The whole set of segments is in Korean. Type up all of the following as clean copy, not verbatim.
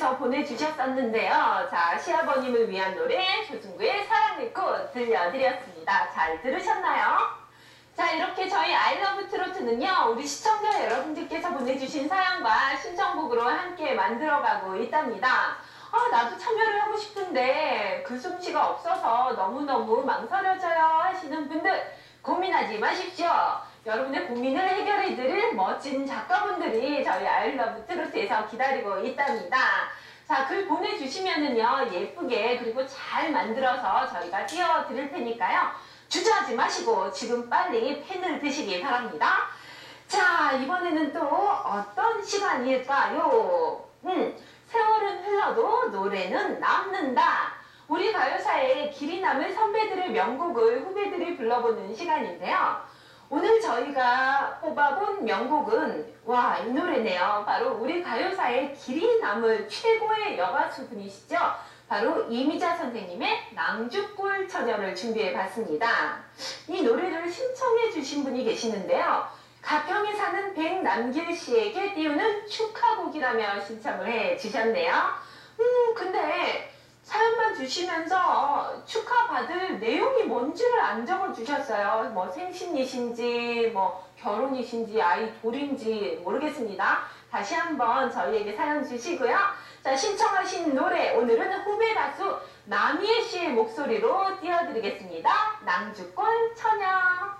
여러분들께서 보내주셨었는데요. 자, 시아버님을 위한 노래 조승구의 사랑의 꽃 들려드렸습니다. 잘 들으셨나요? 자, 이렇게 저희 아이러브 트로트는요, 우리 시청자 여러분들께서 보내주신 사연과 신청곡으로 함께 만들어가고 있답니다. 나도 참여를 하고 싶은데 그 솜씨가 없어서 너무너무 망설여져요 하시는 분들 고민하지 마십시오. 여러분의 고민을 해결해드릴 멋진 작가분들이 저희 아이러브 트로트에서 기다리고 있답니다. 자, 글 보내주시면은요, 예쁘게 그리고 잘 만들어서 저희가 띄워드릴 테니까요. 주저하지 마시고 지금 빨리 펜을 드시기 바랍니다. 자, 이번에는 또 어떤 시간일까요? 세월은 흘러도 노래는 남는다. 우리 가요사의 길이 남은 선배들의 명곡을 후배들이 불러보는 시간인데요. 오늘 저희가 뽑아본 명곡은 이 노래네요. 바로 우리 가요사의 길이 남을 최고의 여가수분이시죠. 바로 이미자 선생님의 낭주골 처녀를 준비해봤습니다. 이 노래를 신청해 주신 분이 계시는데요. 가평에 사는 백남길 씨에게 띄우는 축하곡이라며 신청을 해 주셨네요. 근데 사연만 주시면서 축하받을 내용이 뭔지를 안 적어주셨어요. 뭐 생신이신지 뭐 결혼이신지 아이 돌인지 모르겠습니다. 다시 한번 저희에게 사연 주시고요. 자, 신청하신 노래 오늘은 후배 가수 남희애 씨의 목소리로 띄워드리겠습니다. 낭주골 처녀.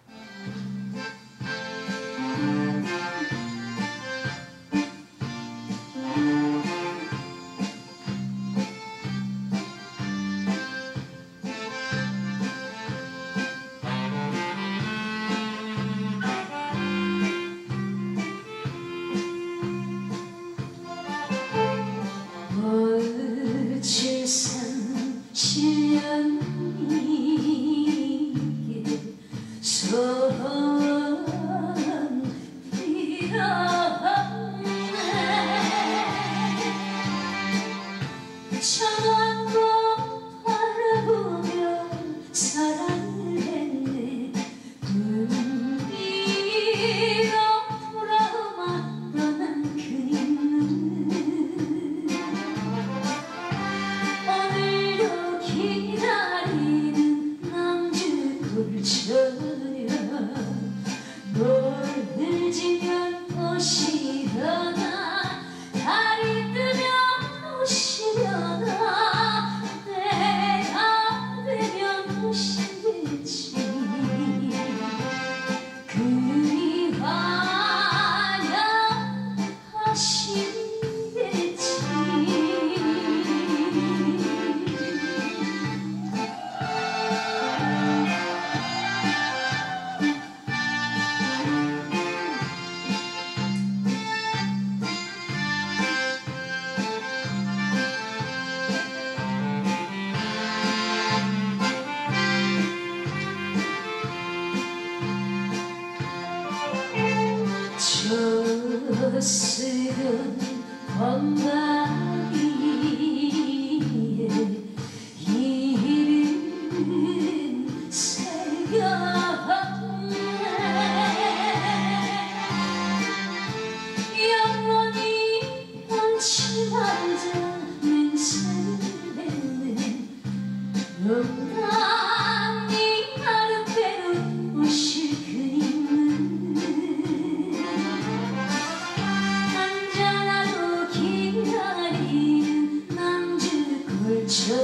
쓰던 건방이에 이름 새겼네. 영원히 원치 말자는 설레는 영광이 나름대로 오실 그림은 한잔하고 기다리는 남주골 처녀.